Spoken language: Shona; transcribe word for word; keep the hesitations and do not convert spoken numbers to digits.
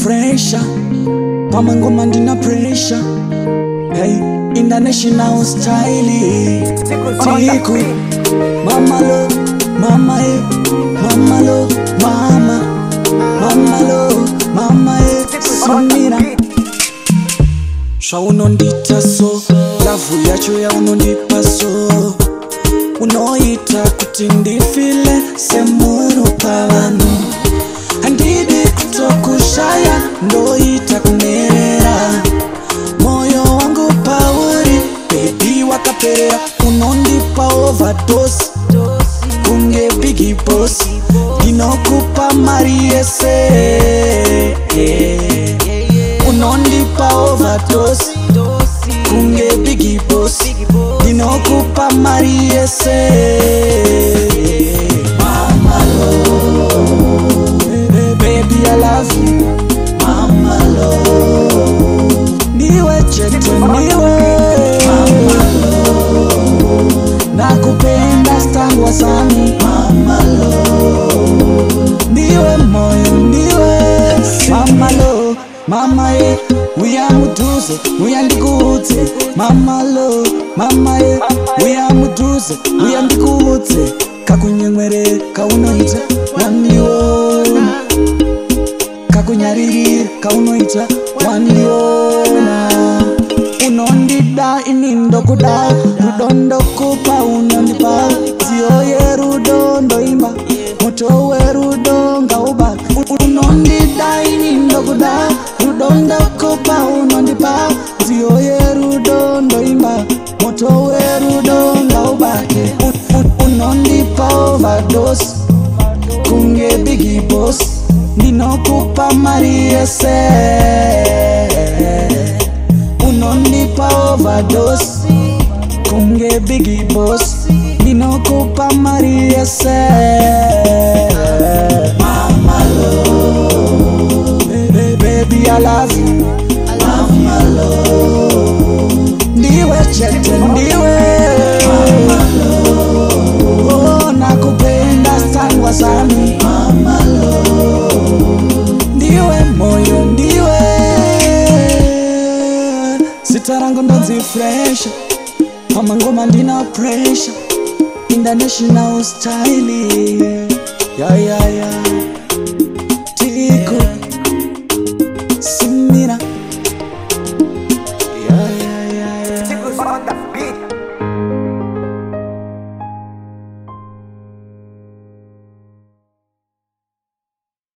fresher, mama ngoma ndina pressure. Hey, international style. Tiku, mama lo, mama eh, mama lo, mama, mama lo, mama eh, sunina. Shwa unondita so, lavu yacho ya unondipa so. Unoita kuti ndifile semuru pavanu. Handidi kutokushaya ndoita kunerera. Moyo wangu pauri, baby wakaperera. Unondipa overdose, kunge bigi boss. Dinokupa mariese. Unondipa overdose, kunge bigi boss. Dinokupa mariese. Mama love, baby I love you. Mama love, niwe chetu niwe. Mama love, nakupenda stangwa sani. Mama love, niwe moyo niwe. Mama love, mama eh, uyamuduze, uyandikuze. Mama lo, mama eh, uyamuduze, uyandikuze. Kakunyemwere, kaunoita, waniona. Kakunyariri, kaunoita, waniona. Unondida inindo kuda, rudondo kupa unondipa. Ziyoye rudondo imba, motowe rudonga uba. Unondida inindo kuda, rudondo kupa unondipa. Ziyoye rudondo imba, motowe rudonga uba. Unondipa overdose, kunge bigi boss. Dinokupa mariese. Unondipa overdose, kunge bigi boss. Dinokupa mariese. Mama love, baby I love you. Mama love, ndiwe chete ndiwe. Mama love, oh nakupenda sangwa sani. Mama love, ndiwe moyo ndiwe. Sitarango ndonzi fresh, mama ngoma ndina pressure. International style, yeah yeah yeah.